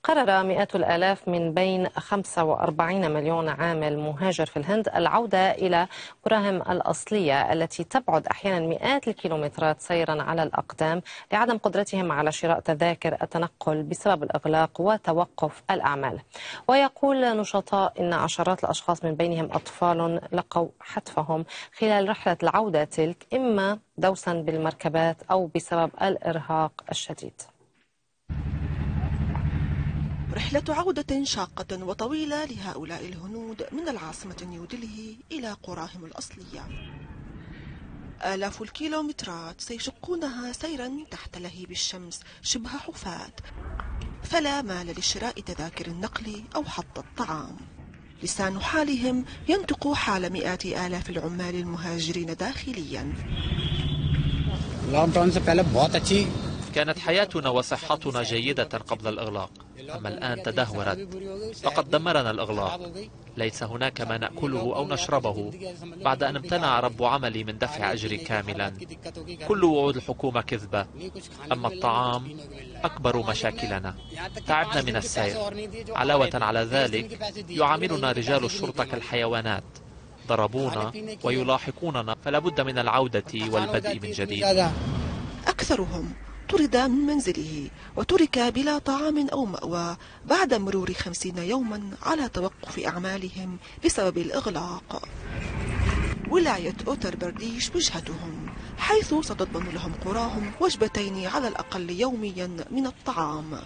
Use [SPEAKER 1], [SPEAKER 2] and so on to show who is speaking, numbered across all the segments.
[SPEAKER 1] قرر مئات الآلاف من بين 45 مليون عامل مهاجر في الهند العودة إلى قراهم الأصلية التي تبعد أحيانا مئات الكيلومترات سيرا على الأقدام لعدم قدرتهم على شراء تذاكر التنقل بسبب الإغلاق وتوقف الأعمال. ويقول نشطاء إن عشرات الأشخاص من بينهم أطفال لقوا حتفهم خلال رحلة العودة تلك، إما دوسا بالمركبات أو بسبب الإرهاق الشديد.
[SPEAKER 2] رحلة عودة شاقة وطويلة لهؤلاء الهنود من العاصمة نيودلهي إلى قراهم الأصلية. آلاف الكيلومترات سيشقونها سيرا تحت لهيب الشمس شبه حفاة، فلا مال لشراء تذاكر النقل أو حط الطعام. لسان حالهم ينطق حال مئات آلاف العمال المهاجرين داخليا.
[SPEAKER 3] كانت حياتنا وصحتنا جيدة قبل الإغلاق، أما الآن تدهورت. فقد دمرنا الإغلاق. ليس هناك ما نأكله أو نشربه بعد أن امتنع رب عملي من دفع أجري كاملا. كل وعود الحكومة كذبة، أما الطعام أكبر مشاكلنا. تعبنا من السير. علاوة على ذلك يعاملنا رجال الشرطة كالحيوانات، ضربونا ويلاحقوننا، فلا بد من العودة والبدء من جديد.
[SPEAKER 2] أكثرهم طرد من منزله وترك بلا طعام أو مأوى بعد مرور 50 يوما على توقف أعمالهم بسبب الإغلاق. ولاية أوتر برديش وجهتهم، حيث ستضمن لهم قراهم وجبتين على الأقل يوميا من الطعام.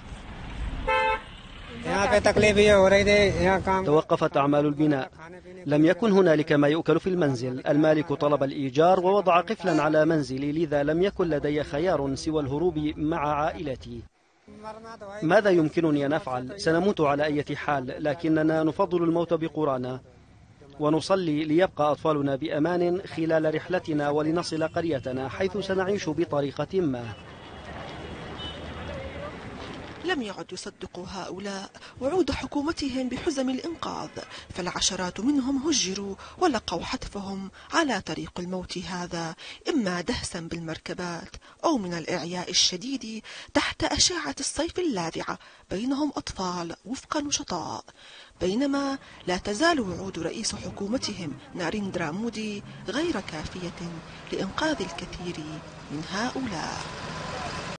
[SPEAKER 4] توقفت أعمال البناء. لم يكن هنالك ما يؤكل في المنزل. المالك طلب الإيجار ووضع قفلا على منزلي، لذا لم يكن لدي خيار سوى الهروب مع عائلتي. ماذا يمكنني أن أفعل؟ سنموت على أي حال، لكننا نفضل الموت بقرانا ونصلي ليبقى أطفالنا بأمان خلال رحلتنا ولنصل قريتنا حيث سنعيش بطريقة ما.
[SPEAKER 2] لم يعد يصدق هؤلاء وعود حكومتهم بحزم الإنقاذ، فالعشرات منهم هجروا ولقوا حتفهم على طريق الموت هذا، إما دهسا بالمركبات أو من الإعياء الشديد تحت أشعة الصيف اللاذعة، بينهم أطفال وفق نشطاء. بينما لا تزال وعود رئيس حكومتهم ناريندرا مودي غير كافية لإنقاذ الكثير من هؤلاء.